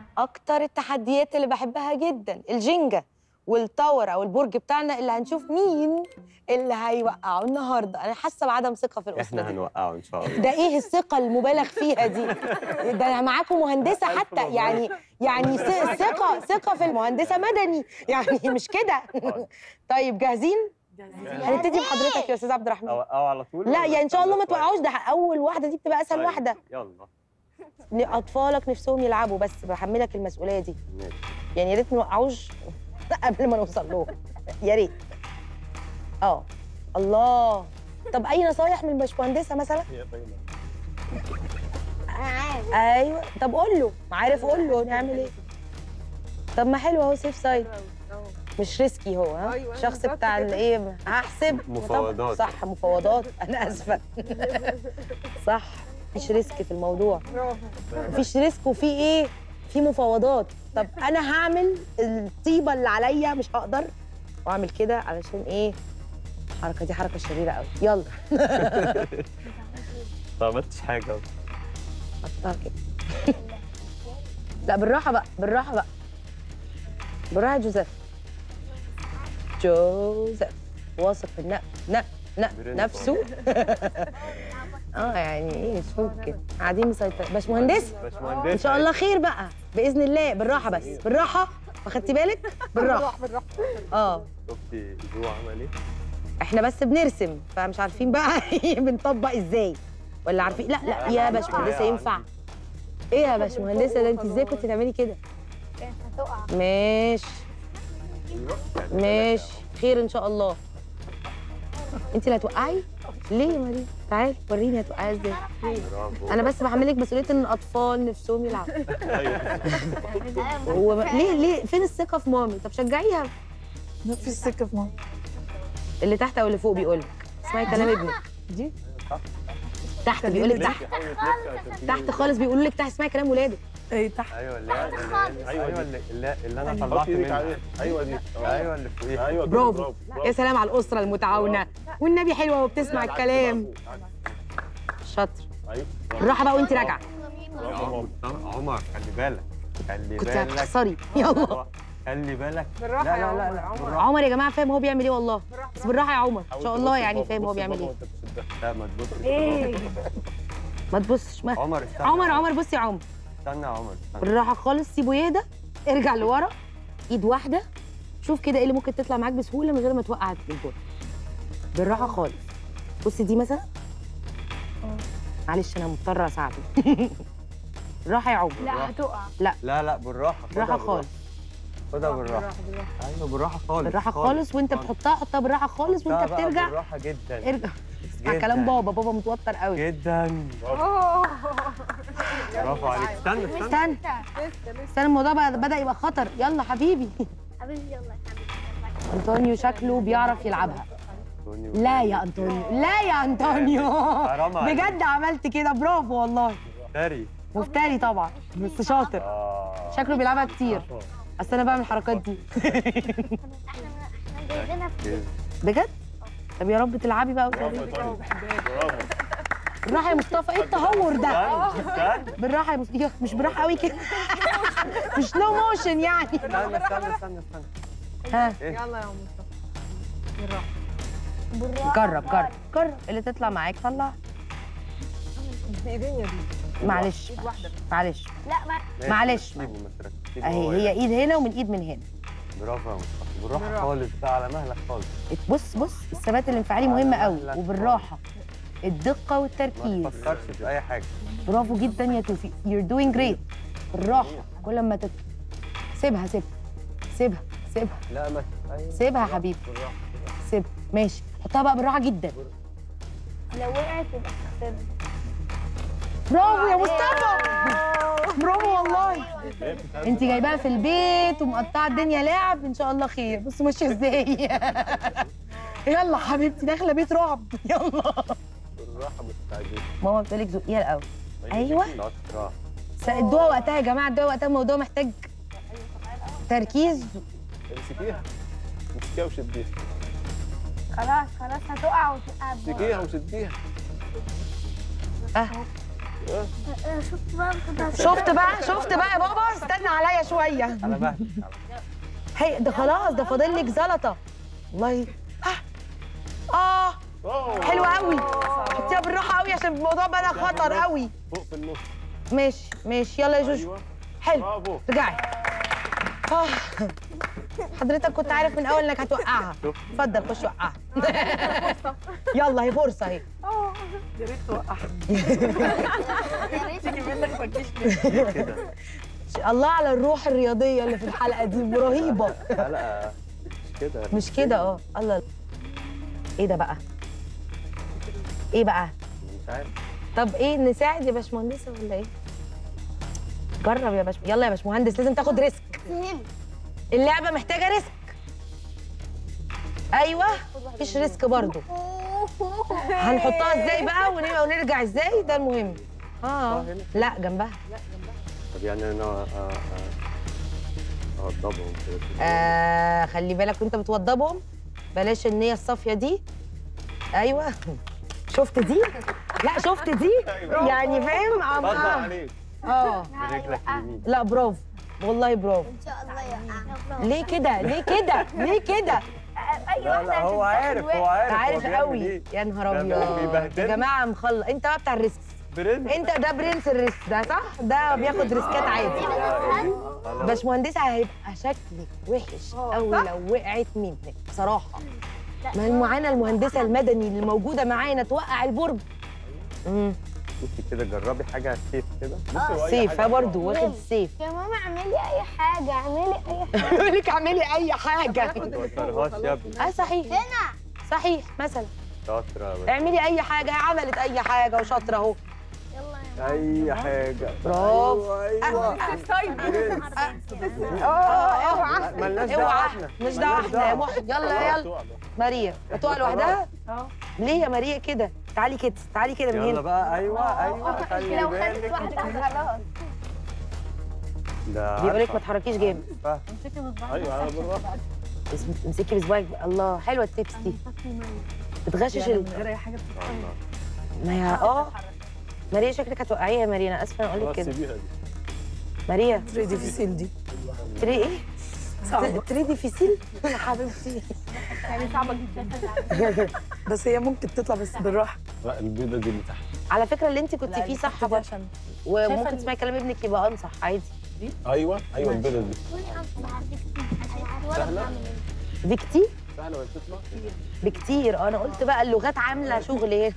اكتر التحديات اللي بحبها جدا الجينجا والتاور او البرج بتاعنا اللي هنشوف مين اللي هيوقعه النهارده. انا حاسه بعدم ثقه في الاسره احنا دي. هنوقعه ان شاء الله. ده ايه الثقه المبالغ فيها دي؟ ده معاكم مهندسه حتى، يعني ثقه في المهندسه مدني يعني مش كده. طيب جاهزين؟ هنبتدي بحضرتك يا استاذ عبد الرحمن. اوقعه على طول؟ لا يعني ان شاء الله ما توقعوش، ده اول واحده دي بتبقى اسهل واحده. يلا. اطفالك نفسهم يلعبوا بس بحملك المسؤوليه دي. ماشي. يعني يا ريت ما نوقعوش قبل ما نوصل لهم، يا ريت. الله. طب اي نصايح من الباشمهندسه مثلا؟ ايوه طب قول له، عارف قول له نعمل ايه. طب ما حلو اهو، سيف سايد مش ريسكي هو. ها أيوة الشخص بتاع الايه هحسب مفاوضات. صح مفاوضات، انا اسفه. صح مفيش ريسك في الموضوع، مفيش ريسك وفي ايه، في مفاوضات. طب انا هعمل الطيبه اللي عليا، مش هقدر واعمل كده علشان ايه؟ الحركه دي حركه شريره قوي. يلا. ما عملتش حاجه. حطها كده. لا بالراحه بقى، بالراحه بقى، بالراحه يا جوزيف. جوزيف واثق في نفسه. يعني ايه مش ممكن قاعدين مسيطرين. باشمهندس ان شاء الله خير بقى باذن الله. بالراحه بس، بالراحه. واخدتي بالك؟ بالراحه. شفتي جو عمل ايه؟ احنا بس بنرسم فمش عارفين بقى بنطبق ازاي، ولا عارفين؟ لا يا باشمهندسه ينفع. ايه يا باشمهندسه ده انت ازاي كنت تعملي كده؟ كانت هتقع. ماشي خير ان شاء الله. انت اللي هتوقعي؟ ليه يا مريم؟ تعالي وريني هتوقعي ازاي. انا بس بحملك مسؤوليه ان الاطفال نفسهم يلعبوا. ليه فين الثقه في مامي؟ طب شجعيها. في السكه في ماما. اللي تحت او اللي فوق بيقول لك اسمعي كلام ابنك. دي تحت بيقول لك تحت. تحت خالص بيقولوا لك تحت، اسمعي كلام ولادك. ايه تحت. ايوه اللي انا طلعت منها. ايوه دي. ايوه اللي فوقيها. ايوه برافو. يا سلام على الاسره المتعاونه والنبي حلوه وبتسمع الكلام. شاطر. ايوه بالراحه بقى وانت راجعه. عمر خلي بالك. كنت هتخسري. يلا خلي بالك. بالراحه لا يا لا لا عمر. لا. عمر يا جماعه فاهم هو بيعمل ايه والله، بس بالراحه يا عمر ان شاء الله يعني فاهم هو بيعمل ايه. لا ما تبصش. ايه ما تبصش. ما عمر استنى. عمر بصي يا عمر. استنى يا عمر استنى. بالراحه خالص، سيبه يهدى. ارجع لورا ايد واحده. شوف كده ايه اللي ممكن تطلع معاك بسهوله من غير ما توقع البول. بالراحه خالص. بصي دي مثلا. معلش انا مضطره اساعدك. بالراحه يا عمر. لا هتقع. لا بالراحه. بالراحه خالص. خدها بالراحه. ايوه بالراحه خالص. بالراحه خالص وانت بتحطها حطها بالراحه خالص وانت بترجع. بالراحه جدا. ارجع. اسمع كلام بابا متوتر قوي. جدا. برافو عليك. استنى. الموضوع بدأ يبقى خطر. يلا حبيبي. حبيبي يلا يا حبيبي. انطونيو شكله بيعرف يلعبها. لا يا انطونيو. حرام عليك. بجد عملت كده. برافو والله. مفتري طبعا بس شاطر. شكله بيلعبها كتير. اصل انا بعمل الحركات دي. احنا جايبينها في بجد؟ طب يا رب تلعبي بقى بالراحه يا مصطفى. ايه التهور ده؟ بالراحه يا مصطفى. مش بالراحه قوي كده. مش سلو موشن يعني. استنى. ها يلا يا مصطفى. جرب اللي تطلع معاك طلع. ايديا دي. معلش. لا معلش. هي ايد هنا ومن ايد من هنا. برافو يا مصطفى. بالراحه خالص بقى، على مهلك خالص. بص الثبات الانفعالي مهم قوي وبالراحه. الدقه والتركيز. ما تفكرش في اي حاجه. برافو جدا يا توفيق. you're doing great. بالراحه. كل ما سيبها. لا ما سيبها يا حبيبي. سيبها. ماشي. حطها بقى بالراحه جدا. لو وقعت يبقى خسرت. برافو يا مصطفى. برافو والله. انت جايباها في البيت ومقطعه الدنيا لعب. ان شاء الله خير. بصوا ماشيه ازاي. يلا حبيبتي داخله بيت رعب. يلا بالراحه مستعجل. ماما بتقول لك زقيها الاول. ايوه ادوها وقتها يا جماعه، ادوها وقتها. الموضوع محتاج تركيز. امسكيها وشديها. خلاص هتقع وتقع. امسكيها وشديها. شفت بقى شفت بقى يا بابا. استنى عليا شويه. على مهلك. هي ده خلاص، ده فاضل لك زلطه. والله حلوه قوي. حطيها بالراحه قوي عشان الموضوع بقى خطر قوي. فوق في النص. ماشي يلا يا جوجو. ايوه حلو. برافو. رجعي. حضرتك كنت عارف من اول انك هتوقعها. اتفضل خش وقعها. يلا هي فرصه اهي. يا ريت توقعها. تيجي منك ما تجيش كده. الله على الروح الرياضيه اللي في الحلقه دي رهيبه. لا مش كده. مش كده الله. ايه ده بقى؟ ايه بقى؟ مش عارف. طب ايه نساعد يا باشمهندسه ولا ايه؟ جرب يا يلا يا باشمهندس، لازم تاخد ريسك. فهمت. اللعبه محتاجه ريسك. ايوه مفيش ريسك برضو. هنحطها ازاي بقى ونرجع ازاي؟ ده المهم. لا جنبها. طب يعني انا اوضبهم كده. خلي بالك وانت بتوضبهم، بلاش النيه الصافيه دي. ايوه شفت دي؟ لا شفت دي؟ يعني فاهم؟ اتفضل عليك. برجلك اليمين. لا برافو والله برافو. ان شاء الله يوقع. ليه كده؟ ليه كده؟ ليه كده؟ لا هو عارف عارف هو قوي. إيه. يا نهار ده ابيض بيبهدلني. يا جماعه مخلص. انت بقى بتاع الريسك. برنس. انت ده برنس الريسك ده صح؟ ده بياخد ريسكات عادي. باشمهندسه هيبقى شكلك وحش قوي لو وقعت منك بصراحه. ما المعاناه المهندسه المدني اللي موجوده معانا توقع البرج. بصي كده جربي حاجه سيف كده. سيف برضه واخد السيف. يا ماما اعملي اي حاجه، اعملي اي حاجه. بقول لك اعملي اي حاجه. ما توترهاش يا ابني. صحيح هنا صحيح مثلا شاطره بس. اعملي اي حاجه. عملت اي حاجه وشاطره اهو. يلا يا اي حاجه. برافو. ايوه اوعى مالناش دعوه اوعى احنا. مش دعوه احنا يا محي. يلا ماريا هتقع لوحدها. ليه يا ماريا كده؟ تعالي كده تعالي كده من يلا هنا. بقى. ايوه خلي لو خدت بالك. واحده خلاص. ده بيقول لك ما تحركيش جامد. ايوه انا بالراحه. امسكي بصباعك. الله حلوه التيبس دي. بتغشش من غير اي حاجه. ما هي ماريا شكلك هتوقعيها يا ماريا. انا اسفه انا اقول لك خلاص كده. سيبيها دي. ماريا تري ديفيسيل دي. تري ايه؟ صعبة. تري ديفيسيل يا حبيبتي. يعني صعبه جدا. بس هي ممكن تطلع بس بالراحه. لا البيضه دي اللي تحت. على فكره اللي انت كنت فيه صح برضه. عشان وممكن تسمعي كلام ابنك يبقى انصح عادي. ايوه البيضه دي بكتير سهله ولا بتطلع؟ بكتير. انا قلت بقى اللغات عامله شغل هنا.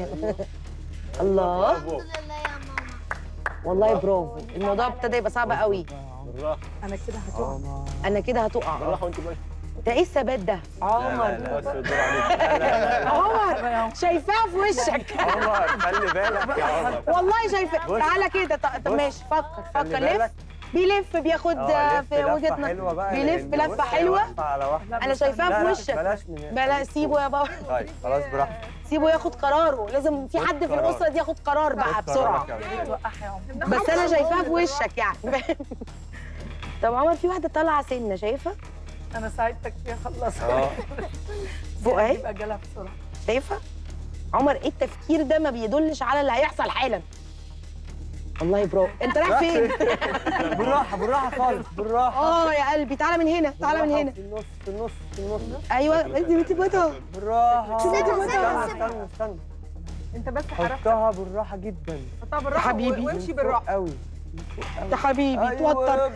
الله الحمد لله يا ماما. والله برافو. الموضوع ابتدى يبقى صعب قوي. بالراحه انا كده هتقع. انا كده هتقع. بالراحه وانت ماشي. ده ايه الثبات ده؟ عمر بس الدور عليك. لا عمر شايفاها في وشك. عمر خلي بالك يا عمر. والله شايفه. تعالى كده. طب ماشي فكر لف. بيلف بياخد في وجهه نظر. بيلف لفه حلوه. انا شايفاها في وشك. بلاش سيبه يا بابا. طيب خلاص براحتك. سيبه ياخد قراره. لازم في حد في الاسره دي ياخد قرار بقى بسرعه. توقعها يا عمر. بس انا شايفاها في وشك يعني. طب عمر في واحده طالعه سنه شايفه؟ انا ساعدتك فيها خلص. فوق اهي. يبقى جالها بسرعه. شايفه؟ عمر ايه التفكير ده ما بيدلش على اللي هيحصل حالا. والله برافو. انت رايح فين؟ بالراحه خالص بالراحه. يا قلبي تعالى من هنا. تعالى من هنا. في النص. ايوه انت بتبطها. بالراحه. استنى. انت بس حركت. حطها بالراحه جدا. حطها بالراحه حبيبي. وامشي بالراحه. قوي. يا حبيبي توتر.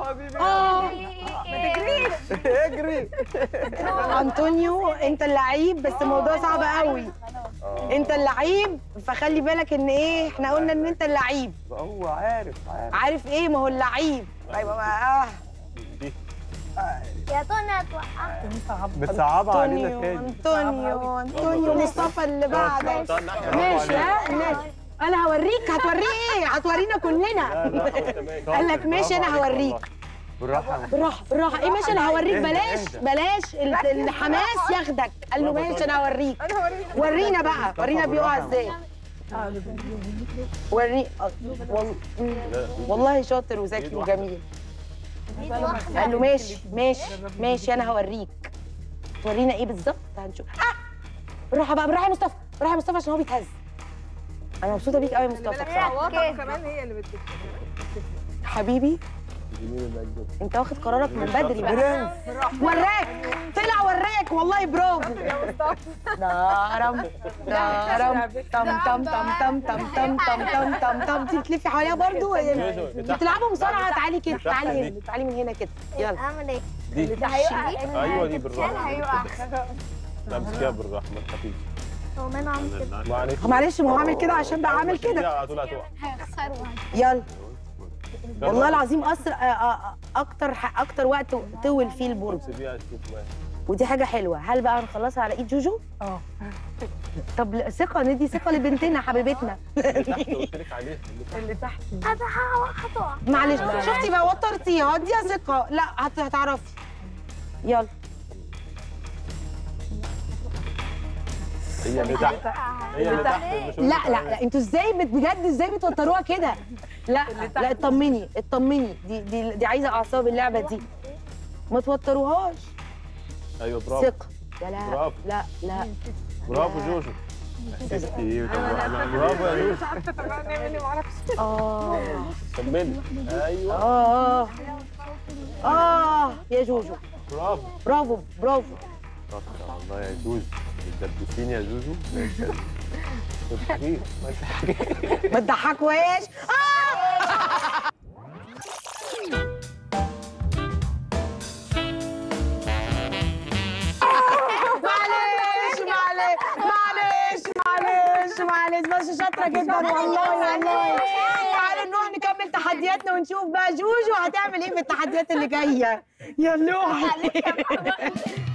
ما تجريش. اجري. انطونيو انت اللعيب بس الموضوع صعب قوي. انت اللعيب فخلي بالك ان ايه احنا قلنا ان انت اللعيب. هو عارف ايه ما هو اللعيب. ايوه يا طنى هتوقع. بتصعبها علينا تاني. انطونيو مصطفى اللي بعدك. ماشي ماشي. انا هوريك. هتوريه ايه؟ هتورينا كلنا. قال لك ماشي انا هوريك. بالراحه ايه ماشي انا هوريك. بلاش الحماس ياخدك. قال له ماشي انا هوريك. ورينا بقى. ورينا بيقع ازاي. والله شاطر وذكي وجميل. قال له ماشي انا هوريك. ورينا ايه بالظبط هنشوف. بالراحه بقى. بالراحه يا مصطفى عشان هو بيتهز. انا مبسوطه بيك قوي يا مصطفى بصراحه. كمان هي اللي حبيبي انت واخد قرارك من بدري بقى. وراك طلع وراك والله، برافو. دارم دارم تم تم تم تم تم تم تم تم تم تم. انت بتلفي حواليها برضه. بتلعبوا مصارعه. تعالي كده، تعالي هنا، تعالي من هنا كده. يلا اعمل ايه؟ دي ايوه دي بالراحه. هيقع. لا امسكيها بالراحه ما تخافيش. هو ماما عامل كده. معلش، ما هو عامل كده عشان بقى عامل كده. على طول هتقع. هيخسروا. يلا. والله العظيم اكتر وقت طول فيه البرج، سيبيها تشوف بقى. ودي حاجه حلوه. هل بقى هنخلصها على ايد جوجو؟ اه. طب ثقه، ندي ثقه لبنتنا حبيبتنا. اللي تحت قلت لك عليه. اللي تحت. انا هتقع. معلش، شفتي بقى وترتيها، اديها ثقه. لا هتعرفي. يلا. هي اللي تحت، هي اللي تحت. لا انتوا ازاي بجد ازاي بتوتروها كده؟ لا اطمني اطمني، دي عايزه اعصاب اللعبه دي، ما توتروهاش. ايوه برافو. ثقه. يا لا برافو. لا برافو جوجو. برافو يا جوجو. مش عارفه طبعا نعمل ايه، ما اعرفش. كملي. ايوه. يا جوجو. برافو. برافو برافو. والله يا جوجو بتدبسيني يا جوجو. ما تضحكيش ما تضحكيش. ما تضحكوهاش. معلش بس شاطره جدا والله. تعالوا نروح نكمل تحدياتنا ونشوف بقى جوجو هتعمل ايه في التحديات اللي جايه. يلا.